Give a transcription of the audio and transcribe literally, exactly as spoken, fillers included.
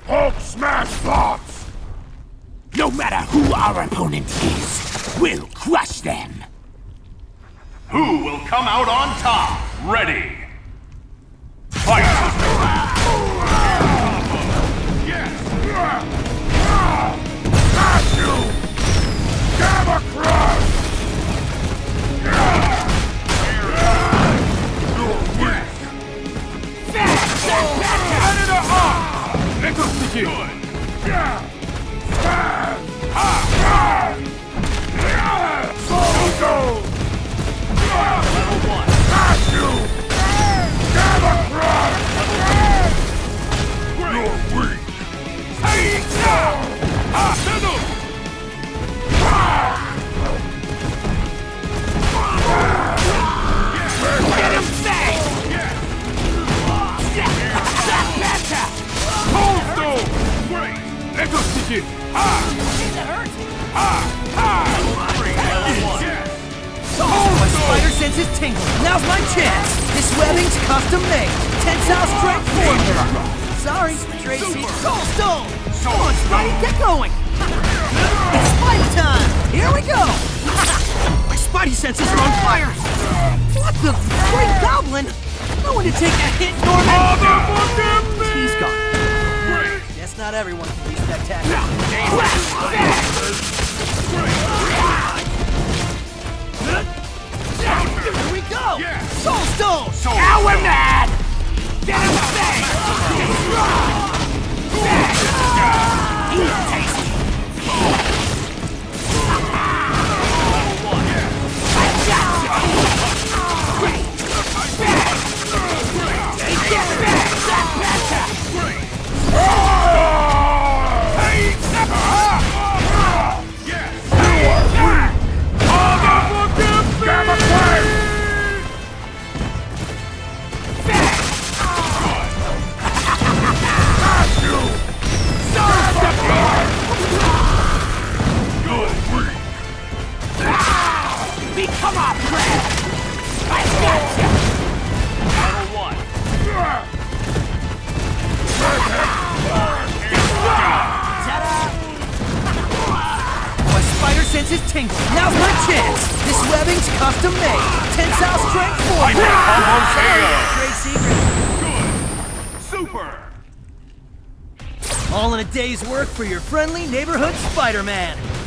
Hulk smash bots! No matter who our opponent is, we'll crush them! Who will come out on top? Ready! Fight! Got you! Gamma Crush! You're weak! Predator up! Let us begin! Go-Go! Level one. Got you! Gamma Crush! You're weak! Take down! Settle! Get him safe! Cold Stone! Great! Let us begin! Ha! Ha! Ha! My spider senses tingling. Now's my chance. This webbing's custom made. Tensile strength formula. Sorry, Tracy. Soul Stone. Come on, Spidey, get going. It's Spidey time. Here we go. My Spidey senses are on fire. What the great goblin? No one to take a hit, Norman. He's gone. Guess not everyone can be spectacular. Here we go! Yeah. Soul Stone! Soul Now we're Stone. mad! Get him safe! He's tasty! I got you! Great! Take it back! That better! Gamma Crush! Become our friend! I got you! Level one. My spider sense is tingling. Now's my chance. This webbing's custom made. Tensile strength formula. Combo K O. Great secret. Super! All in a day's work for your friendly neighborhood Spider-Man.